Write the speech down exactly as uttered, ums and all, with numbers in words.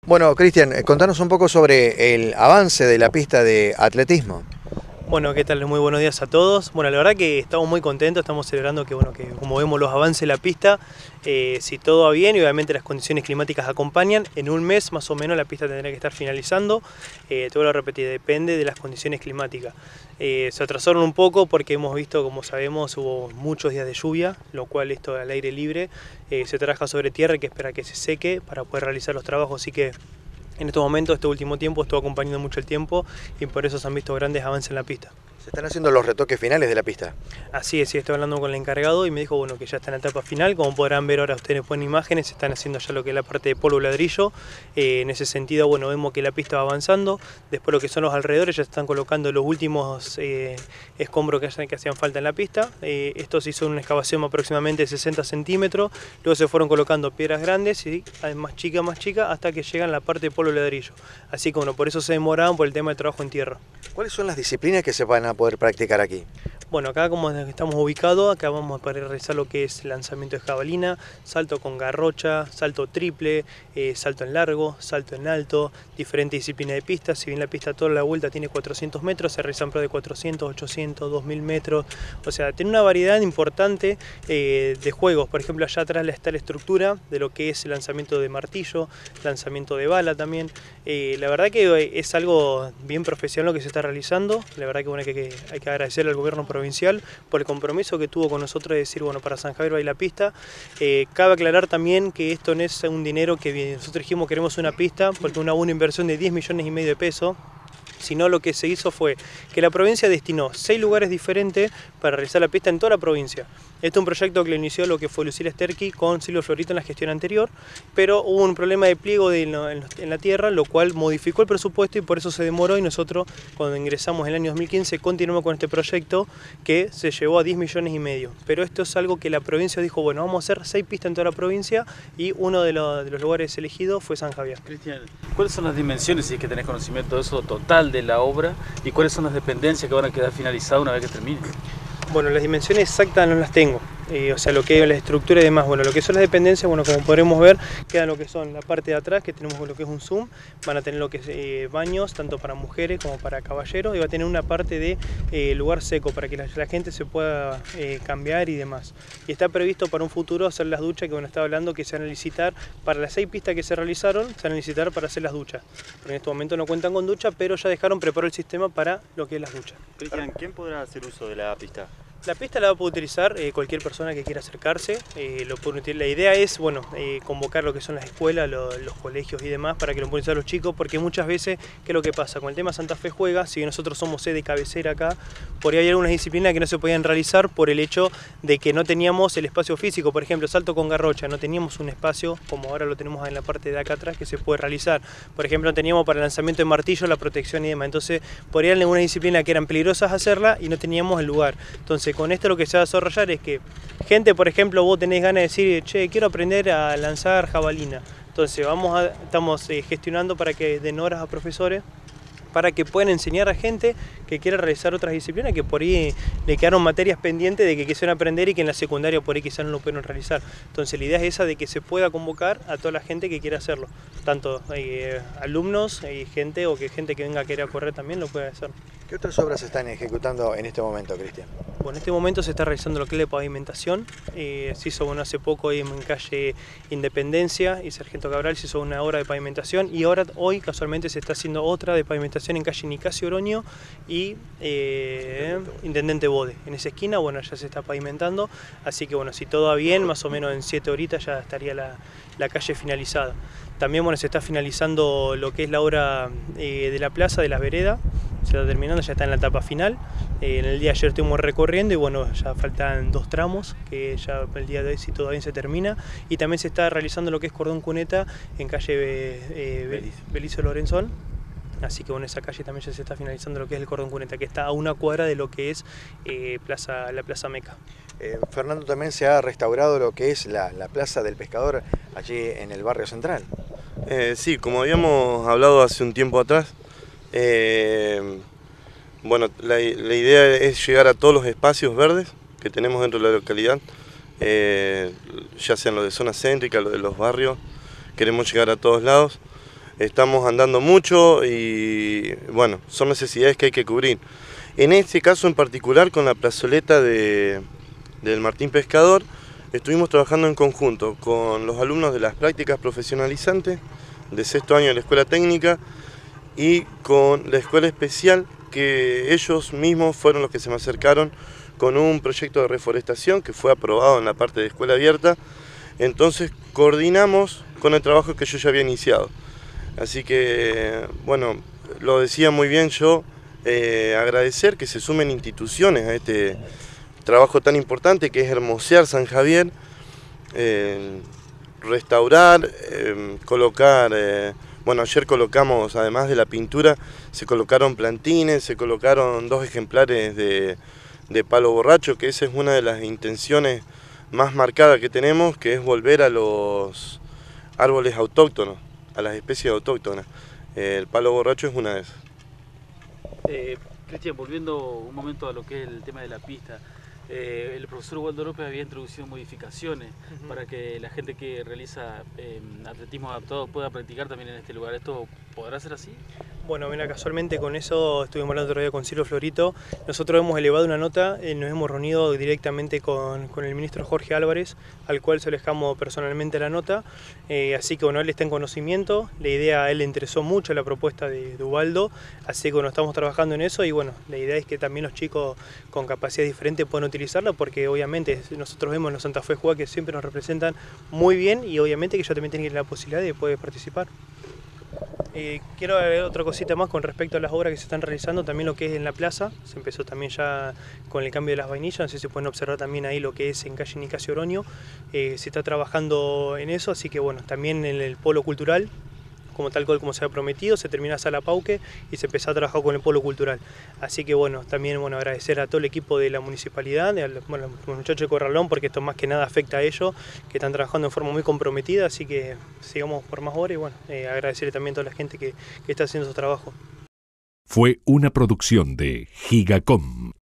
Bueno, Cristian, eh, contanos un poco sobre el avance de la pista de atletismo. Bueno, ¿qué tal? Muy buenos días a todos. Bueno, la verdad que estamos muy contentos, estamos celebrando que, bueno, que como vemos los avances de la pista, eh, si todo va bien y obviamente las condiciones climáticas acompañan, en un mes más o menos la pista tendrá que estar finalizando. Eh, te vuelvo a repetir, depende de las condiciones climáticas. Eh, se atrasaron un poco porque hemos visto, como sabemos, hubo muchos días de lluvia, lo cual esto al aire libre eh, se trabaja sobre tierra y que espera que se seque para poder realizar los trabajos, así que en estos momentos, este último tiempo, estuvo acompañando mucho el tiempo y por eso se han visto grandes avances en la pista. Se están haciendo los retoques finales de la pista. Así es, sí, estoy hablando con el encargado y me dijo bueno, que ya está en la etapa final. Como podrán ver ahora ustedes ponen imágenes, se están haciendo ya lo que es la parte de polvo ladrillo. Eh, en ese sentido, bueno, vemos que la pista va avanzando. Después lo que son los alrededores, ya están colocando los últimos eh, escombros que, que hacían falta en la pista. Eh, esto se hizo en una excavación aproximadamente de sesenta centímetros. Luego se fueron colocando piedras grandes y más chica, más chica, hasta que llegan a la parte de polvo ladrillo. Así que bueno, por eso se demoraron por el tema del trabajo en tierra. ¿Cuáles son las disciplinas que se van a poder practicar aquí? Bueno, acá como estamos ubicados, acá vamos a poder realizar lo que es lanzamiento de jabalina, salto con garrocha, salto triple, eh, salto en largo, salto en alto, diferentes disciplinas de pistas. Si bien la pista toda la vuelta tiene cuatrocientos metros, se realizan pruebas de cuatrocientos, ochocientos, dos mil metros. O sea, tiene una variedad importante eh, de juegos. Por ejemplo, allá atrás está la estructura de lo que es el lanzamiento de martillo, lanzamiento de bala también. Eh, la verdad que es algo bien profesional lo que se está realizando. La verdad que, bueno, que, que hay que agradecerle al gobierno provincial por el compromiso que tuvo con nosotros de decir, bueno, para San Javier va a ir la pista. Eh, cabe aclarar también que esto no es un dinero que nosotros dijimos queremos una pista, porque una, una inversión de diez millones y medio de pesos, sino lo que se hizo fue que la provincia destinó seis lugares diferentes para realizar la pista en toda la provincia. Este es un proyecto que lo inició lo que fue Lucila Sterqui con Silvio Florito en la gestión anterior, pero hubo un problema de pliego de, en la tierra, lo cual modificó el presupuesto y por eso se demoró, y nosotros cuando ingresamos en el año dos mil quince continuamos con este proyecto que se llevó a diez millones y medio. Pero esto es algo que la provincia dijo, bueno, vamos a hacer seis pistas en toda la provincia y uno de los, de los lugares elegidos fue San Javier. Cristian, ¿cuáles son las dimensiones, si es que tenés conocimiento de eso, total de la obra, y cuáles son las dependencias que van a quedar finalizadas una vez que termine? Bueno, las dimensiones exactas no las tengo, eh, o sea, lo que es la estructura y demás. Bueno, lo que son las dependencias, bueno, como podremos ver, quedan lo que son la parte de atrás, que tenemos lo que es un zoom, van a tener lo que es eh, baños, tanto para mujeres como para caballeros, y va a tener una parte de eh, lugar seco, para que la, la gente se pueda eh, cambiar y demás. Y está previsto para un futuro hacer las duchas, que bueno, estaba hablando que se van a licitar, para las seis pistas que se realizaron, se van a licitar para hacer las duchas. Porque en este momento no cuentan con ducha, pero ya dejaron preparado el sistema para lo que es las duchas. Cristian, ¿quién podrá hacer uso de la pista? La pista la va a poder utilizar eh, cualquier persona que quiera acercarse. Eh, lo puede, la idea es bueno, eh, convocar lo que son las escuelas, lo, los colegios y demás para que lo puedan usar los chicos, porque muchas veces, ¿qué es lo que pasa? Con el tema Santa Fe Juega, si nosotros somos sede cabecera acá, por ahí hay algunas disciplinas que no se podían realizar por el hecho de que no teníamos el espacio físico. Por ejemplo, salto con garrocha, no teníamos un espacio como ahora lo tenemos en la parte de acá atrás que se puede realizar. Por ejemplo, no teníamos para el lanzamiento de martillo la protección y demás. Entonces, por ahí hay algunas disciplinas que eran peligrosas hacerla y no teníamos el lugar. Entonces, con esto lo que se va a desarrollar es que gente, por ejemplo, vos tenés ganas de decir, che, quiero aprender a lanzar jabalina. Entonces vamos a, estamos eh, gestionando para que den horas a profesores para que puedan enseñar a gente que quiera realizar otras disciplinas que por ahí le quedaron materias pendientes de que quisieran aprender y que en la secundaria por ahí quizás no lo pudieron realizar. Entonces la idea es esa, de que se pueda convocar a toda la gente que quiera hacerlo, tanto eh, alumnos y gente o que gente que venga a querer correr también lo pueda hacer. ¿Qué otras obras se están ejecutando en este momento, Cristian? Bueno, en este momento se está realizando lo que es la pavimentación. Eh, se hizo bueno, hace poco ahí en calle Independencia y Sargento Cabral se hizo una obra de pavimentación, y ahora hoy casualmente se está haciendo otra de pavimentación en calle Nicasio Oroño y eh, Intendente Bode. En esa esquina, bueno, ya se está pavimentando, así que bueno, si todo va bien, más o menos en siete horitas ya estaría la, la calle finalizada. También bueno, se está finalizando lo que es la obra eh, de la plaza de las veredas, se está terminando, ya está en la etapa final. Eh, en el día de ayer estuvimos recorriendo y bueno, ya faltan dos tramos, que ya el día de hoy si todo bien se termina. Y también se está realizando lo que es cordón cuneta en calle eh, Belizo Lorenzón. Así que bueno, esa calle también ya se está finalizando lo que es el cordón cuneta, que está a una cuadra de lo que es eh, plaza, la Plaza Meca. Eh, Fernando, también se ha restaurado lo que es la, la Plaza del Pescador allí en el barrio central. Eh, sí, como habíamos hablado hace un tiempo atrás, eh, bueno, la, la idea es llegar a todos los espacios verdes que tenemos dentro de la localidad, eh, ya sean los de zona céntrica, los de los barrios, queremos llegar a todos lados. estamos andando mucho y bueno, son necesidades que hay que cubrir. En este caso en particular con la plazoleta de, del Martín Pescador, estuvimos trabajando en conjunto con los alumnos de las prácticas profesionalizantes de sexto año de la escuela técnica y con la escuela especial, que ellos mismos fueron los que se me acercaron con un proyecto de reforestación que fue aprobado en la parte de escuela abierta. Entonces coordinamos con el trabajo que yo ya había iniciado. Así que, bueno, lo decía muy bien yo, eh, agradecer que se sumen instituciones a este trabajo tan importante que es hermosear San Javier, eh, restaurar, eh, colocar, eh, bueno, ayer colocamos, además de la pintura, se colocaron plantines, se colocaron dos ejemplares de, de palo borracho, que esa es una de las intenciones más marcadas que tenemos, que es volver a los árboles autóctonos, a las especies autóctonas. El palo borracho es una de esas. Eh, Cristian, volviendo un momento a lo que es el tema de la pista, eh, el profesor Waldo López había introducido modificaciones uh-huh. para que la gente que realiza eh, atletismo adaptado pueda practicar también en este lugar. ¿Esto podrá ser así? Bueno, mira, casualmente con eso estuvimos hablando otro día con Ciro Florito. Nosotros hemos elevado una nota, eh, nos hemos reunido directamente con, con el ministro Jorge Álvarez, al cual se le dejamos personalmente la nota. Eh, así que bueno, él está en conocimiento. La idea, a él le interesó mucho la propuesta de, de Ubaldo, así que bueno, estamos trabajando en eso y bueno, la idea es que también los chicos con capacidad diferente puedan utilizarla, porque obviamente nosotros vemos en los Santa Fe Juá que siempre nos representan muy bien y obviamente que ellos también tienen la posibilidad de poder participar. Eh, quiero agregar otra cosita más con respecto a las obras que se están realizando, también lo que es en la plaza, se empezó también ya con el cambio de las vainillas, no sé si se pueden observar también ahí lo que es en calle Nicasio Oroño, eh, se está trabajando en eso, así que bueno, también en el polo cultural, como tal cual como se ha prometido, se termina la sala Pauque y se empezó a trabajar con el polo cultural. Así que bueno, también bueno, agradecer a todo el equipo de la municipalidad, a los, bueno, los muchachos de Corralón, porque esto más que nada afecta a ellos, que están trabajando en forma muy comprometida, así que sigamos por más horas y bueno, eh, agradecer también a toda la gente que, que está haciendo su trabajo. Fue una producción de Gigacom.